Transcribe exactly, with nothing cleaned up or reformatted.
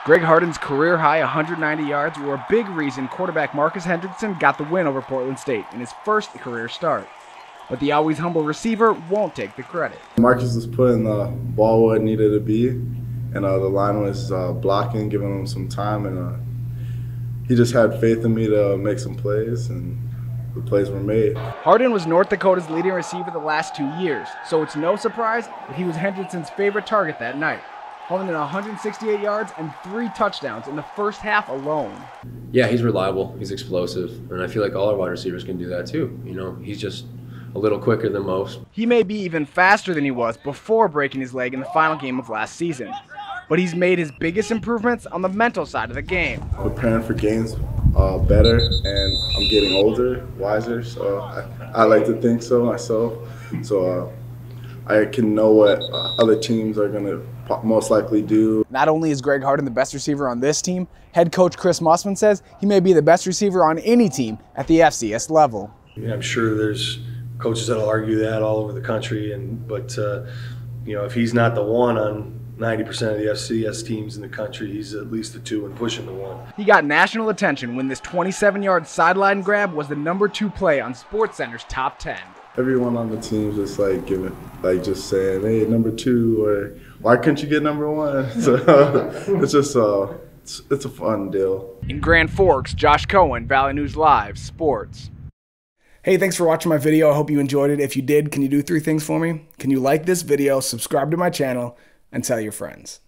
Greg Hardin's career-high one hundred ninety yards were a big reason quarterback Marcus Hendrickson got the win over Portland State in his first career start. But the always humble receiver won't take the credit. Marcus was putting the ball where it needed to be, and uh, the line was uh, blocking, giving him some time, and uh, he just had faith in me to make some plays, and the plays were made. Hardin was North Dakota's leading receiver the last two years, so it's no surprise that he was Hendrickson's favorite target that night, hauling in one hundred sixty-eight yards and three touchdowns in the first half alone. Yeah, he's reliable, he's explosive, and I feel like all our wide receivers can do that too. You know, he's just a little quicker than most. He may be even faster than he was before breaking his leg in the final game of last season, but he's made his biggest improvements on the mental side of the game. Preparing for games uh, better, and I'm getting older, wiser, so I, I like to think so myself. So uh, I can know what uh, other teams are going to most likely do. Not only is Greg Hardin the best receiver on this team, head coach Chris Mussman says he may be the best receiver on any team at the F C S level. Yeah, I'm sure there's coaches that'll argue that all over the country, and but uh, you know, if he's not the one on ninety percent of the F C S teams in the country, he's at least the two and pushing the one. He got national attention when this twenty-seven yard sideline grab was the number two play on SportsCenter's top ten. Everyone on the team just like giving, like just saying, "Hey, number two," or "Why couldn't you get number one?" So it's just uh, it's, it's a fun deal. In Grand Forks, Josh Coan, Valley News Live, Sports. Hey, thanks for watching my video. I hope you enjoyed it. If you did, can you do three things for me? Can you like this video, subscribe to my channel, and tell your friends?